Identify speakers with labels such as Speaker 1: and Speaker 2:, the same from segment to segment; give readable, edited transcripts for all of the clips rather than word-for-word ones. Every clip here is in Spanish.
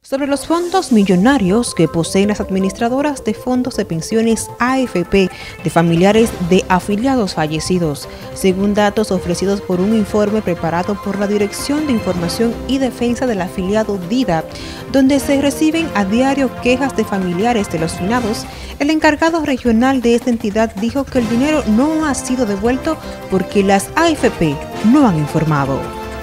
Speaker 1: Sobre los fondos millonarios que poseen las administradoras de fondos de pensiones AFP de familiares de afiliados fallecidos, según datos ofrecidos por un informe preparado por la Dirección de Información y Defensa del Afiliado DIDA, donde se reciben a diario quejas de familiares de los finados, el encargado regional de esta entidad dijo que el dinero no ha sido devuelto porque las AFP no han informado.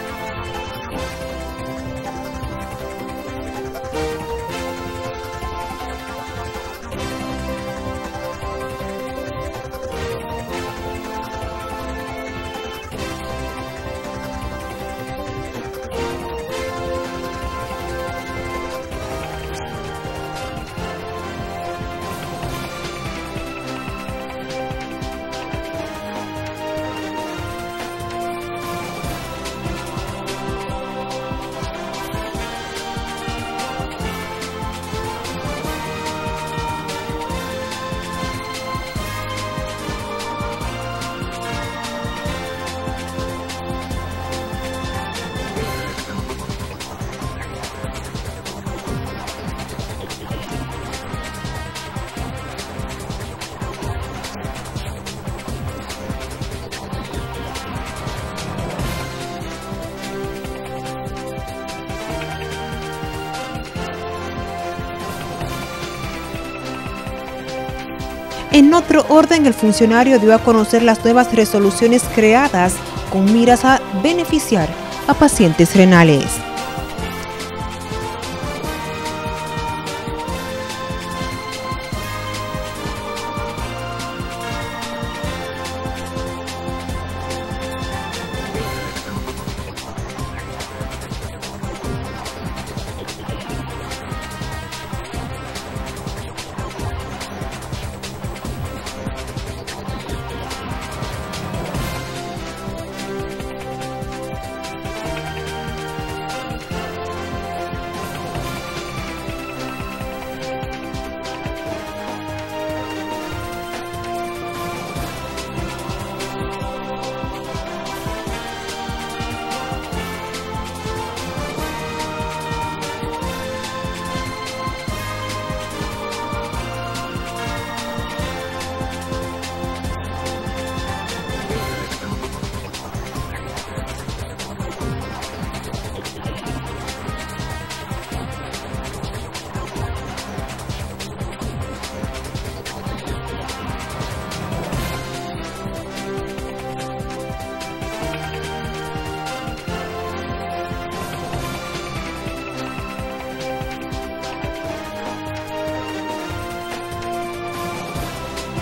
Speaker 1: En otro orden, el funcionario dio a conocer las nuevas resoluciones creadas con miras a beneficiar a pacientes renales.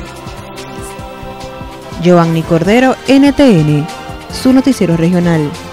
Speaker 1: Giovanni Cordero, NTN, su noticiero regional.